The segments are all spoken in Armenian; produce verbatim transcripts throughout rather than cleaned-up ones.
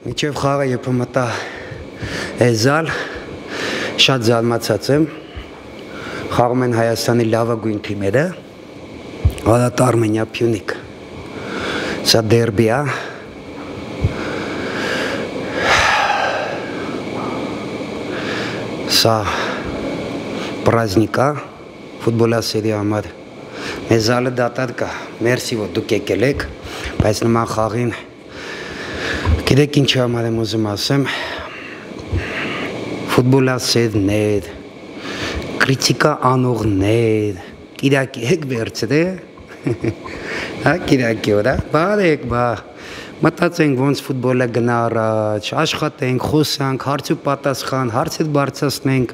Միջև խաղը երբ մտա էզալ, շատ զարմացած եմ, խաղում են Հայաստանի լավագույն թիմերը, Ալատ Արմենիա Փյունիկ, սա դերբի է, սա պրազնիկ է, ֆուտբոլասերի համար, մեզ զալը դատատ կա, մերսի, որ դուք եկել եք, բայց նման խաղին Գիտեք ինչ համար եմ ուզում ասեմ, ֆուտբոլասերներ, կրիտիկա անողներ, կիրակի եք վերցրե, հա կիրակի օր, բարեք բա, մտածենք ոնց ֆուտբոլը գնա առաջ, աշխատենք, խոսանք, հարց ու պատասխան, հարցեր բարձրացնենք,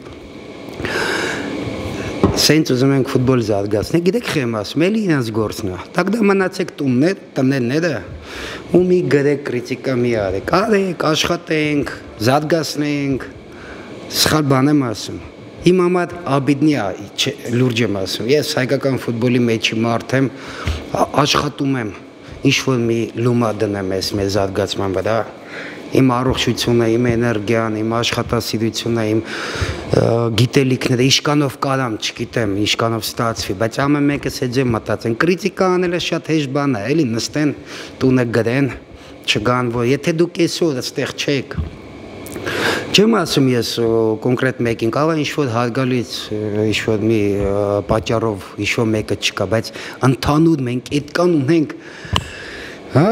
Սենց ուզում ենք ֆուտբոլ զարգացնենք, գիտեք խեմ ասում, էլի իրենց գործն է, տագդա մնացեք տուններ, տններները, ու մի գրեք կրիտիկա մի արեք, արեք, աշխատենք, զարգացնենք, սխալ բան եմ ասում, իմ համար աբիդնի է, լուրջ եմ ասում, ես հայկական ֆուտբոլի մեջի մարդ եմ, աշխատում եմ, ինչ-որ մի լումա դնեմ ես մեր զարգացման վրա, իմ առողջությունը, իմ էներգիան, իմ աշխատասիրությունը, իմ գիտելիքները, իշկանով կարամ, չգիտեմ, իշկանով ստացվի, բայց ամեն մեկս հետ ձեմ մտածեն, կրիտիկա անելը շատ հեշտ բան է, էլի նստեն, տունը գրեն, չգան, որ եթե դուք այսօր այստեղ չեք, չեմ ասում ես կոնկրետ մեկին, կարող է ինչ-որ հարգալից, ինչ-որ մի պատճառով, ինչ-որ մեկը չկա, բայց ընդհանուր մենք այդքան ունենք, հա,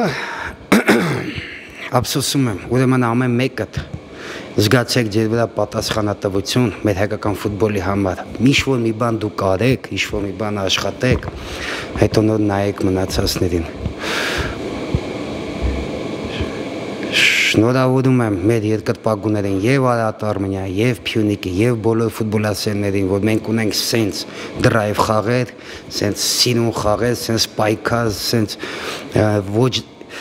Ափսոսում եմ, ուրեմն ամեն մեկդ զգացեք ձեր վրա պատասխանատվություն մեր հայկական ֆուտբոլի համար, ինչ-որ մի բան դուք արեք, ինչ-որ մի բան աշխատեք, հետո նոր նայեք մնացածներին։ Շնորհավորում եմ մեր երկրպագուներին եւ Ալատ Արմենիա, եւ Փյունիկի, եւ բոլոր ֆուտբոլասերներին, որ մենք ունենք սենց դրայվ խաղեր, սենց սիրուն խաղեր, սենց պայքար, սենց ոչ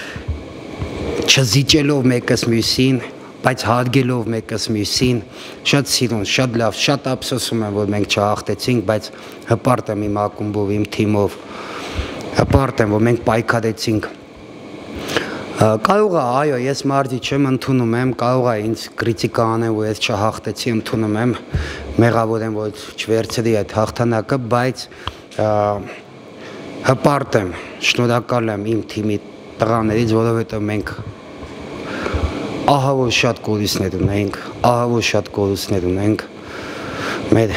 չզիջելով մեկս մյուսին, բայց հարգելով մեկս մյուսին, շատ սիրուն, շատ լավ, շատ ափսոսում եմ, որ մենք չհաղթեցինք, բայց հպարտ եմ իմ ակումբով, իմ թիմով, հպարտ եմ, որ մենք պայքարեցինք։ Կարող է, այո, ես մարդի չեմ, ընդունում եմ, կարող է ինձ կրիտիկա անեն, որ ես չհաղթեցի, ընդունում եմ, մեղավոր եմ, որ չվերցրի այդ հաղթանակը, բայց հպարտ եմ, շնորհակալ եմ իմ թիմի տղաներից, որովհետև մենք ահա որ շատ կորուստներ ունենք, ահա որ շատ կորուստներ ունենք, մեր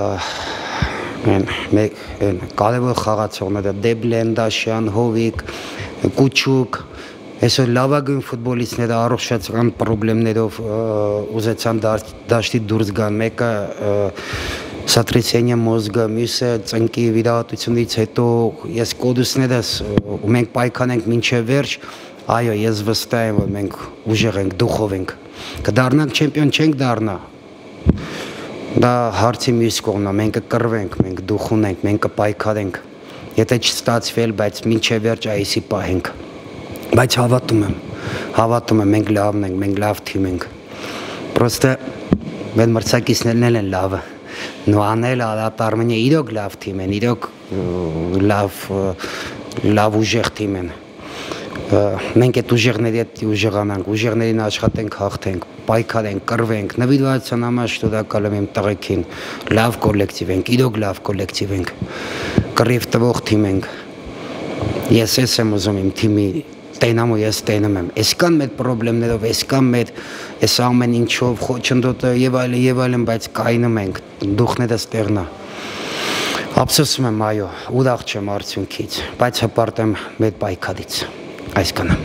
կարևոր խաղացողները Դեբլենդաշյան, Հովիկ, Կուչուկ, այսօր լավագույն ֆուտբոլիստները առողջական պրոբլեմներով ուզեցան դաշտի դուրս գան, մեկը Սատրիսենյա մոզգը, մյուսը ծնկի վիրահատությունից հետո ես կորուստներս ու մենք պայքարենք մինչև վերջ, այո, ես վստահ եմ, որ մենք ուժեղ ենք, դուխով ենք, կդառնանք չեմպիոն չենք դառնա, դա հարցի մյուս կողմն է, մենք կկռվենք, մենք դուխ ունենք, մենք կպայքարենք, եթե չստացվի, բայց մինչև վերջ այսի պահենք, բայց հավատում եմ, հավատում եմ, մենք լավն ենք, մենք լավ թիմ ենք, պրոստը մեր մրցակիցներն են լավը, նոանել Ալատ Արմենիա իրոք լավ թիմ են, իրոք լավ, լավ ուժեղ թիմ են, մենք այդ ուժեղների հետ ուժեղանանք, ուժեղներին աշխատենք, հաղթենք, պայքարենք, կռվենք, նվիրվածության համար շնորհակալ եմ իմ տղեկին, լավ կոլեկտիվ ենք, իրոք լավ կոլեկտիվ ենք, կռիվ տվող թիմ ենք, ես ես եմ ուզում իմ թիմի տենամ ու ես տենում եմ, այսքան մեր պրոբլեմներով, այսքան մեր այս ամեն ինչով, խոչընդոտը եւ այլն եւ այլն, բայց կայնում ենք, դուխներս տեղնա։ Ափսոսում եմ, այո, ուրախ չեմ արդյունքից, բայց հպարտ եմ մեր պայքարից, այսքանը։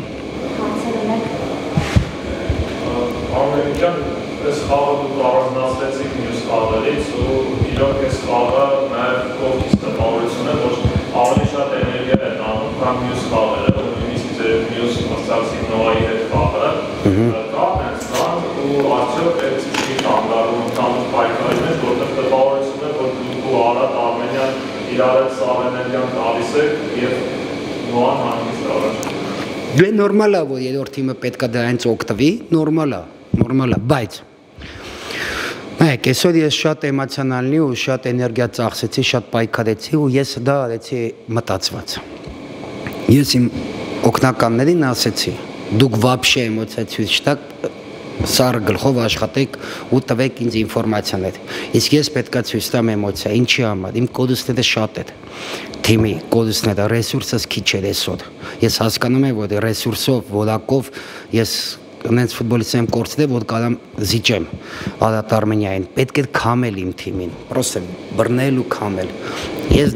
Արմեն ջան, այս խաղը դուք առանձնացրեցիք մյուս խաղերից ու իրոք այս խաղը նաեւ կողքից տպավորություն է, որ ավելի շատ էներգիա է տանում, քան մյուս խաղերը, մյուս մրցակցի նոայի հետ խաղը, կապ են ստան ու արդյոք այդ չի կանգարում ընդհանուր պայքարի մեջ, որտեղ տպավորություն է, որ դուք ու Ալատ Արմենիան իրար հետ սաղ էներգիան տալիս եք և նոան հանգիստ առաջ։ Դե նորմալ է, որ երրորդ թիմը պետք է դրանից օգտվի, նորմալ է, նորմալ է, բայց Նայեք, այսօր ես շատ էմոցիոնալնի ու շատ էներգիա ծախսեցի, շատ պայքարեցի ու ես դա արեցի մտածված։ Ես իմ օգնականներին ասեցի, դուք вообще էմոցիա ցույց չտաք, սառը գլխով աշխատեք ու տվեք ինձ ինֆորմացիան այդ։ Իսկ ես պետքա ցույց տամ էմոցիա, ինչի համար, իմ կոդուսները շատ են։ Թիմի կոդուսները ռեսուրսս քիչ է այսօր։ Ես հասկանում եմ, որ ռեսուրսով, որակով ես նենց ֆուտբոլիստ եմ կորցնել, որ կարամ զիջեմ Ազատ Արմենիային, պետք է քամել իմ թիմին, просто բռնել ու քամել։ Ես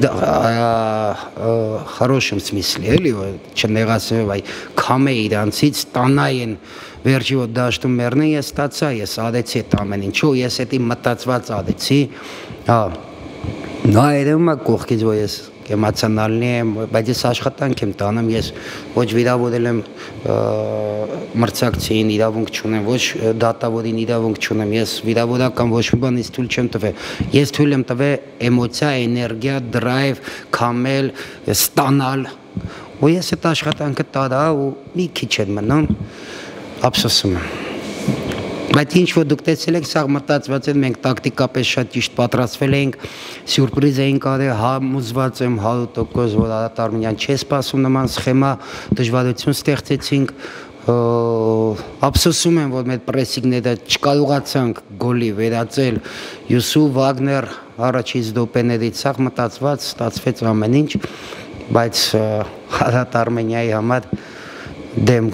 хорошем смысле, էլի, չնեղացնեմ, այ քամե իրանցից, տանային վերջի որ դաշտում մեռնեն, ես ստացա, ես ադեցի այդ ամեն ինչու, ես էդի մտածված ադեցի, հա, նա երևում է կողքից, որ ես էմոցիոնալնի եմ, բայց ես աշխատանք եմ տանում, ես ոչ վիրավորել եմ մրցակցին իրավունք չունեմ, ոչ դատավորին իրավունք չունեմ, ես վիրավորական ոչ մի բան ինձ թույլ չեմ տվել, ես թույլ եմ տվել էմոցիա, էներգիա, դրայվ, քամել, ստանալ, ու ես այդ աշխատանքը տարա ու մի քիչ էր մնում, ափսոսում եմ։ Բայց ինչ որ դուք տեսել եք, սա մտածված են, մենք տակտիկապես շատ ճիշտ պատրաստվել էինք, սյուրպրիզ էինք արել, համոզված եմ հարյուր տոկոս, որ Ազատ Արմենիան չի սպասում նման սխեմա, դժվարություն ստեղծեցինք, ափսոսում եմ, որ մեր պրեսինգները չկարողացանք գոլի վերածել, Յուսուֆ, Վագներ, առաջից դոպեներից, սա մտածված, ստացվեց ամեն ինչ, բայց Ազատ Արմենիայի համար դեմ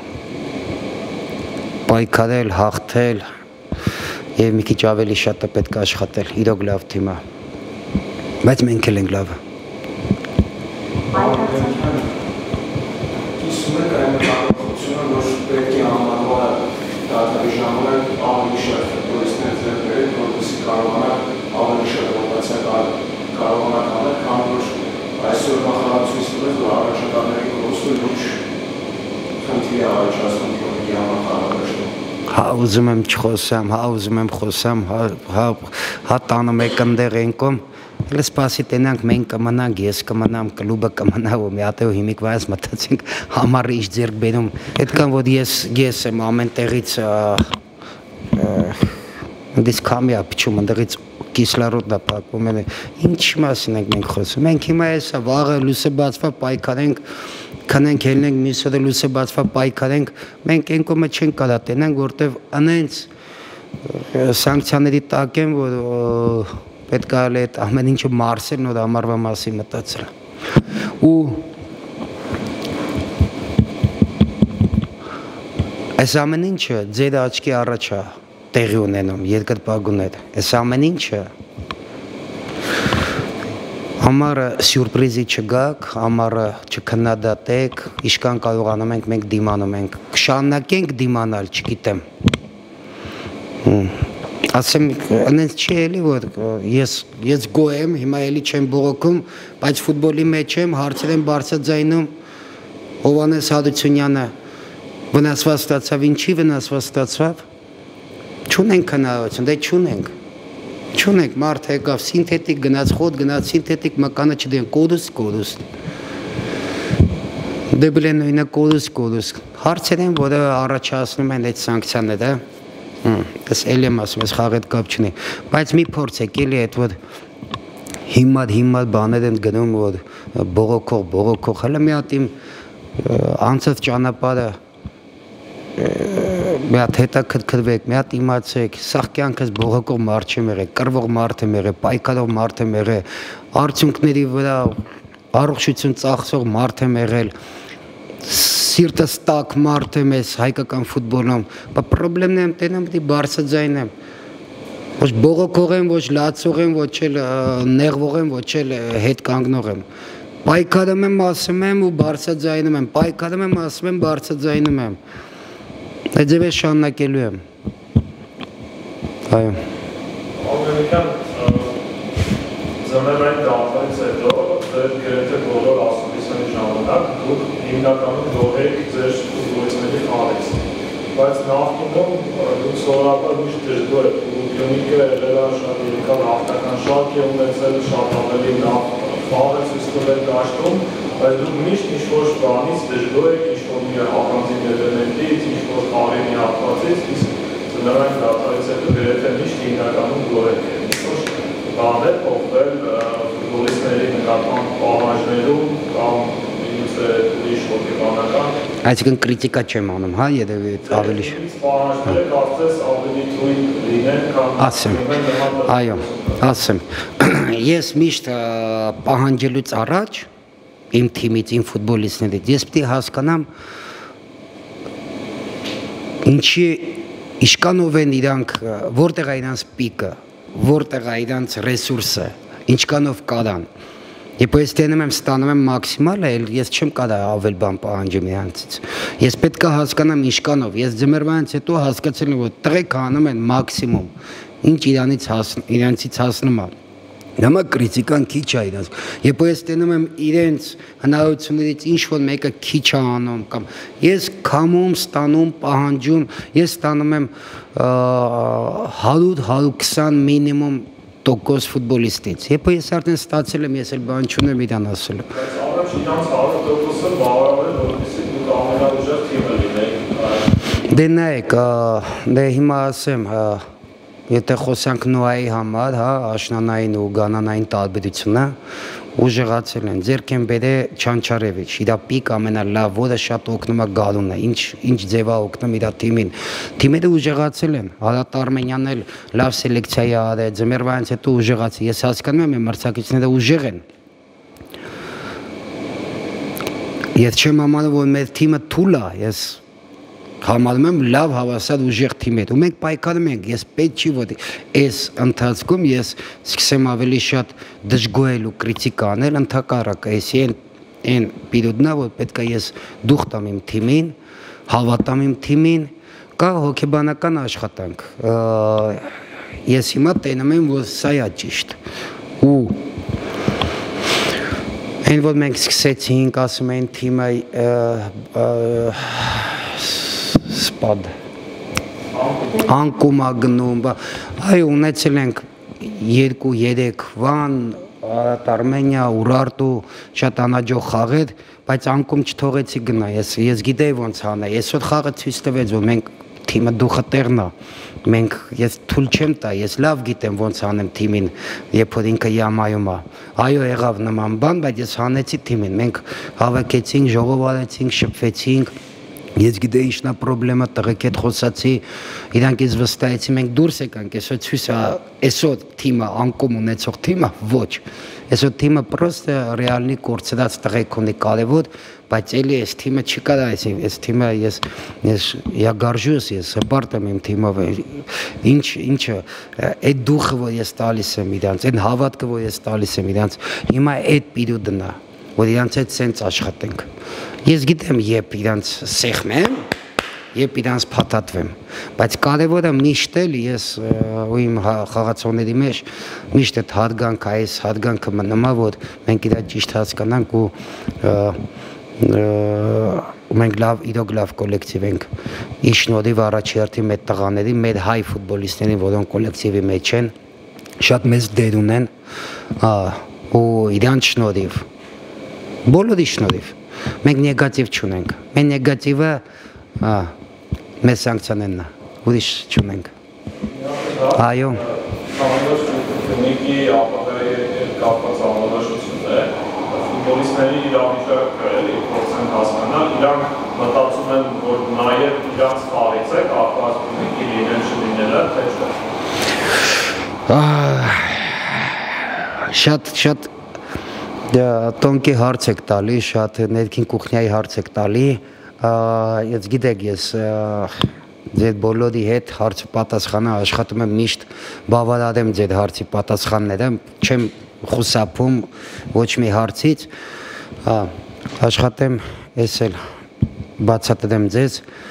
պայքարել, հաղթել եւ մի քիչ ավելի շատ է պետք աշխատել, իրոք լավ թիմ է, բայց մենք էլ ենք լավը։ Իսկ մենք այն կապակցությունը, որ պետք է համարվա դատարի ժամանակ ավելի շատ ֆուտբոլիստներ ձեռք բերել, որպեսզի կարողանան ավելի շատ ռոտացիա կարողանան անել, քան որ այսօր նախարարությունից տվեց, որ առաջատարների կորստը լուրջ խնդիր է առաջացնում թիմի համար։ Հա ուզում եմ չխոսամ, հա ուզում եմ խոսամ, հա տանում եք ընդեղ ենքում, էլ սպասի տենանք մենք կմնանք, ես կմնամ, կլուբը կմնա ու մի հատ ու հիմիկ վայս մտածենք համարը ինչ ձեռք բերում, այդքան որ ես եմ ամեն տեղից ընդից կամի ապիչում, ընդեղից կիսլարոտ դա պակվում են, ինչ մասին ենք մենք խոսում, մենք հիմա եսա վաղը լուսը բացվա պայքարենք, քնենք ելնենք միսորը լուսը բացվա պայքարենք, մենք են կոմը չենք կարա տենանք, որտև անենց սանկցիաների տակ են, որ պետք է այդ ամեն ինչը մարսելն որ ամարվա մասի մտածել։ Ու այս ամեն ինչը ձեր աչքի առաջ է տեղի ունենում, երկրպագուներ, այս ամեն ինչը Համարը սյուրպրիզի չգաք, համարը չքննադատեք, իշքան կարողանում ենք մենք դիմանում ենք, կշարունակենք դիմանալ, չգիտեմ։ Ասեմ, այնպես չի էլի, որ ես գոհ եմ, հիմա էլի չեմ բողոքում, բայց ֆուտբոլի մեջ եմ, հարցեր եմ բարձրաձայնում, Հովհաննես Հարությունյանը վնասված ստացավ, ինչի վնասված ստացավ, չունենք քննադատություն, դե չունենք։ Չունենք, մարդ եկավ, սինթետիկ գնաց, խոտ գնաց, սինթետիկ մկանը չդեն, կոդուս, կոդուս։ Դե բլեն նույնը կոդուս, կոդուս։ Հարցեր են, որը առաջացնում են այդ սանկցիաները, դες էլ եմ ասում, ես խաղ հետ կապ չունի, բայց մի փորձեք էլի այդ որ հիմար, հիմար բաներ են գնում, որ բողոքող, բողոքող, հələ մի հատ իմ անցած ճանապարհը մի հատ հետաքրքրվեք, մի հատ իմացեք, սաղ կյանքս բողոքող մարդ չեմ եղել, կռվող մարդ եմ եղել, պայքարող մարդ եմ եղել, արդյունքների վրա առողջություն ծախսող մարդ եմ եղել, սիրտս տաք մարդ եմ ես հայկական ֆուտբոլում, բայց պրոբլեմն եմ տենամ, պետք է բարձրաձայն եմ, ոչ բողոքող եմ, ոչ լացող եմ, ոչ էլ նեղվող եմ, ոչ էլ հետ կանգնող եմ, պայքարում եմ, ասում եմ ու բարձրաձայնում եմ, պայքարում եմ, ասում եմ, բարձրաձայնում եմ, այդ ձև ես շարունակելու եմ, այո։ Ալմենիկյան զմերային դատվայից հետո, ձեր գրեթե բոլոր ասուլիսանի ժամանակ, դուք հիմնականում գողեիք ձեր ֆուտբոլիստների խաղից, բայց նախկինում դուք սովորաբար միշտ դժգոհ եք, ու Գյումրիկը եղել է շատ երիկալ հաղթական շարք է ունեցել, շատ ավելի լավ խաղ է ցույց տվել դաշտում, բայց դուք միշտ ինչ-որ բանից դժգոհ եք, ինչ-որ մի առանձին էլեմենտից, ինչ-որ խաղի մի հատվածից, իսկ զմերային դատվայից հետո գրեթե միշտ հիմնականում գոհ եք, ինչ-որ բան է փոխվել ֆուտբոլիստների նկատմամբ պահանջներում կամ միգուցե ուրիշ հոգեբանական։ Այսինքն կրիտիկա չեմ անում, հա, երևի ավելի Պահանջները կարծես ավելի թույլ լինեն, քան ասեմ, այո, ասեմ, ես միշտ պահանջելուց առաջ իմ թիմից, իմ ֆուտբոլիստներից, ես պետք է հասկանամ ինչի իշկանով են իրանք, որտեղ է իրանց պիկը, որտեղ է իրանց ռեսուրսը, ինչքանով կարան։ Երբ ես տենում եմ ստանում եմ մաքսիմալը, ես չեմ կարա ավել բան պահանջեմ իրանցից։ Ես պետք է հասկանամ ինչքանով, ես ձմեռվանից հետո հասկացել եմ, որ տղեկ անում են մաքսիմում, ինչ իրանից իրանցից հասնում է։ Նամա կրիտիկան քիչ է իրանց։ Երբ ես տենում եմ իրենց հնարավորություններից ինչ-որ մեկը քիչ է անում կամ ես քամում, ստանում, պահանջում, ես ստանում եմ հարյուր հարյուր քսան մինիմում տոկոս ֆուտբոլիստից։ Երբ ես արդեն ստացել եմ, ես էլ բան չունեմ իրան ասելու։ Բայց առաջ իրանց հարյուր տոկոսը բավարար է, որպեսզի դուք ամենաուժեղ թիմը լինեք։ Դե նայեք, դե հիմա ասեմ, եթե խոսանք Նոայի համար, հա, աշնանային ու գանանային տարբերությունը ուժեղացել են։ Ձեռք են բերել Չանչարևիչ, իր պիկ ամենալավ, որը շատ օգնում է Գարունը, ինչ ինչ ձև է օգնում իր թիմին։ Թիմերը ուժեղացել են, Հարատ Արմենյանն էլ լավ սելեկցիա է արել, ձմեռվանից հետո ուժեղացել։ Ես հասկանում եմ, իմ մրցակիցները ուժեղ են։ Ես չեմ համարում, որ մեր թիմը թույլ է, ես համարում եմ լավ հավասար ուժեղ թիմեր ու մենք պայքարում ենք, ես պետք չի որ այս ընթացքում ես սկսեմ ավելի շատ դժգոհել ու կրիտիկա անել, ընդհակառակը ես այն պիրոդնա, որ պետք է ես դուխ տամ իմ թիմին, հավատամ իմ թիմին, կա հոգեբանական աշխատանք, ես հիմա տենում եմ, որ սա է ճիշտ ու այն որ մենք սկսեցինք, ասում են թիմը սպադ անկում ագնում, այո ունեցել ենք երկու երեք վան, Արմենիա, Ուրարտու շատ անաջող խաղեր, բայց անկում չթողեցի գնա, ես գիտեի ոնց անե, այսօր խաղը ցույց տվեց, որ մենք թիմը դուխը տեղն է, մենք ես թույլ չեմ տա, ես լավ գիտեմ ոնց անեմ թիմին, երբ որ ինքը յամայում է, այո եղավ նման բան, բայց ես հանեցի թիմին, մենք հավաքեցինք, ժողով արեցինք, շփվեցինք, ես գիտեի ինչն է պրոբլեմը, տղեկ հետ խոսացի, իրանք ես վստահեցի, մենք դուրս եկանք, այսօր ցույց է, այսօր թիմը անկում ունեցող թիմը, ոչ, այսօր թիմը պրոստը ռեալնի կորցրած տղեկ ունի կարևոր, բայց էլի այս թիմը չի կարա, այս թիմը ես я горжусь, ես հպարտ եմ իմ թիմով, ինչ ինչը, այդ դուխը, որ ես տալիս եմ իրանց, այն հավատքը, որ ես տալիս եմ իրանց, հիմա այդ պիրոդն է, որ իրանց հետ սենց աշխատենք, ես գիտեմ երբ իրանց սեղմեմ, երբ իրանց փաթաթվեմ, բայց կարևորը միշտ էլ ես ու իմ խաղացողների մեջ միշտ այդ հարգանքը, այս հարգանքը մնում է, որ մենք իրար ճիշտ հասկանանք ու մենք լավ, իրոք լավ կոլեկտիվ ենք, իր շնորհիվ առաջի հերթին մեր տղաների, մեր հայ ֆուտբոլիստներին, որոնք կոլեկտիվի մեջ են, շատ մեծ դեր ունեն ու իրանց շնորհիվ, բոլորի շնորհիվ, մենք նեգատիվ չունենք, մեր նեգատիվը մեր սանկցիաներն է, ուրիշ չունենք, այո, Ֆուտբոլիստների ապագայի հետ կապված անվտանգություններ, ֆուտբոլիստների իրավիճակը էլի փորձեն հասկանալ, իրանք մտածում են, որ նաև իրանց խաղից է կապված ֆուտբոլի լինել չլինելը, թե չէ։ Շատ շատ տոնկի հարց եք տալի, շատ ներքին կուխնյայի հարց եք տալի, ես գիտեք ես ձեր բոլորի հետ հարցը պատասխանը աշխատում եմ միշտ բավարարեմ ձեր հարցի պատասխանները, չեմ խուսափում ոչ մի հարցից, աշխատեմ ես էլ բացատրեմ ձեզ,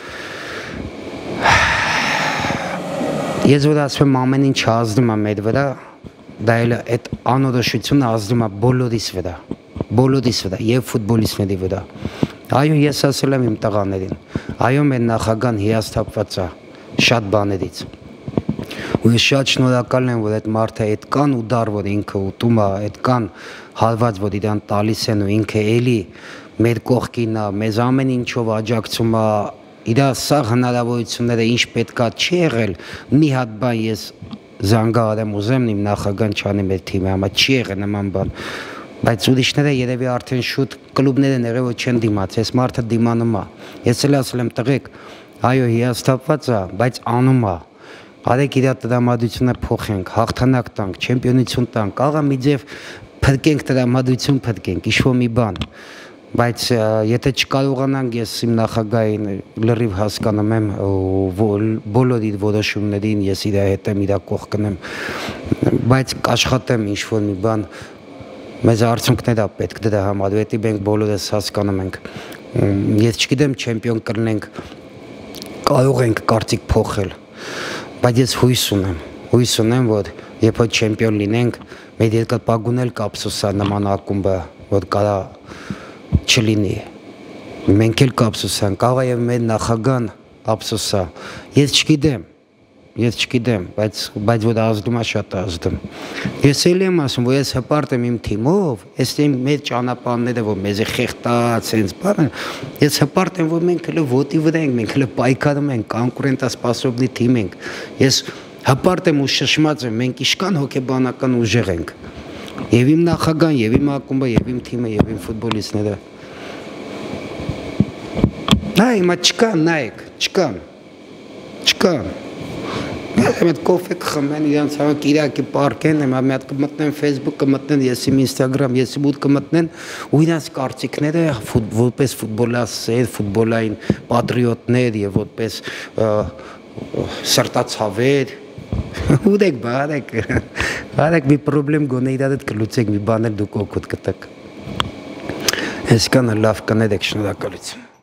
ես որ ասում եմ ամեն ինչ ազդում է մեր վրա, դա էլ այդ անորոշությունը ազդում է բոլորիս վրա, բոլորիս վրա և ֆուտբոլիստների վրա, այո ես ասել եմ իմ տղաներին, այո մեր նախագահն հիասթափված է շատ բաներից, ու ես շատ շնորհակալ եմ, որ այդ մարդը այդքան ուդար, որ ինքը ուտում է, այդքան հարված, որ իրան տալիս են ու ինքը էլի մեր կողքին է, մեզ ամեն ինչով աջակցում է, իր սաղ հնարավորությունները ինչ պետքա չի եղել, մի հատ բան ես զանգահարեմ ուզեմ իմ նախագահն չանի մեր թիմի համար, չի եղել նման բան, Բայց ուրիշները երևի արդեն շուտ կլուբներ են եղել, որ չեն դիմաց, այս մարդը դիմանում է։ Ես էլ ասել եմ տղեկ, այո, հիասթափված է, բայց անում է։ Արեք իր տրամադրությունը փոխենք, հաղթանակ տանք, չեմպիոնություն տանք, աղա մի ձև փրկենք տրամադրություն փրկենք, ինչ-որ մի բան։ Բայց եթե չկարողանանք, ես իմ նախագահին լրիվ հասկանում եմ բոլոր իր որոշումներին, ես իր հետ եմ, իր կողքն եմ, բայց կաշխատեմ ինչ-որ մի բան, մեզ արդյունքներ է պետք դրա համար, որտի մենք բոլորս հասկանում ենք։ Ես չգիտեմ չեմպիոն կլինենք, կարող ենք կարծիք փոխել, բայց ես հույս ունեմ, հույս ունեմ, որ երբ որ չեմպիոն լինենք, մեր երկրպագուն էլ կափսոսա նման ակումբը, որ կարա չլինի։ Մենք էլ կափսոսանք, կարող է եւ մեր նախագահան ափսոսա։ Ես չգիտեմ, ես չգիտեմ, բայց բայց որ ազդում է, շատ ազդում։ Ես էլ եմ ասում, որ ես հպարտ եմ իմ թիմով, ես իմ մեր ճանապարհները, որ մեզ է խեղտած, sense բանը, ես հպարտ եմ, որ մենք հələ ոտի վրա ենք, մենք հələ պայքարում ենք, կոնկուրենտասպասոբնի թիմ ենք։ Ես հպարտ եմ ու շշմած եմ, մենք իշքան հոգեբանական ուժեղ ենք։ Եվ իմ նախագահան, եւ իմ ակումբը, եւ իմ թիմը, եւ իմ ֆուտբոլիստները։ Նա հիմա չկան, նայեք, չկան, չկան։ Մեծ կոֆե կխմեն, իրանց համար կիրակի պարկեն, հիմա մի հատ կմտնեն Facebook, կմտնեն, ես իմ Instagram, ես իմ ուտ կմտնեն, ու իրանց կարծիքները որպես ֆուտբոլասեր, ֆուտբոլային պատրիոտներ եւ որպես սրտացավեր, Udek barek, barek bir problem gone idadet kılacak bir baner duk okut katak. Eskan laf kanedek şunu da kalıtsın.